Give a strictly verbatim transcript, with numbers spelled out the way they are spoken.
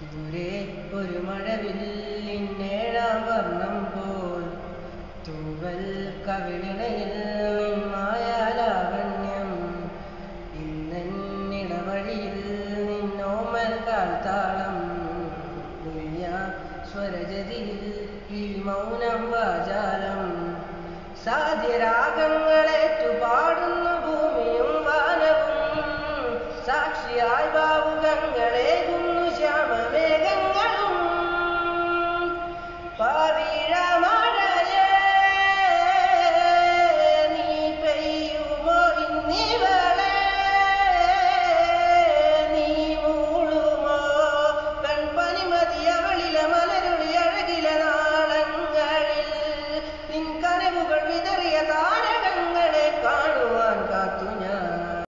ദൂരെ ഒരു മഴവില്ലിന്നേഴാം വർണ്ണം പോൽ തൂവൽ കവിളിണയിൽ നിന്മായാലാവണ്യം ഇന്നിടവഴിയിൽ നിന്നോമൽ കാൽത്താളം മുയ്യ സ്വരജതിയിൽ കിഴിമൗനം വാചാലം സാധ്യരാഗങ്ങളേറ്റു പാടുന്നു ഭൂമിയും വാനവും സാക്ഷിയായി ഭാവുകങ്ങളെ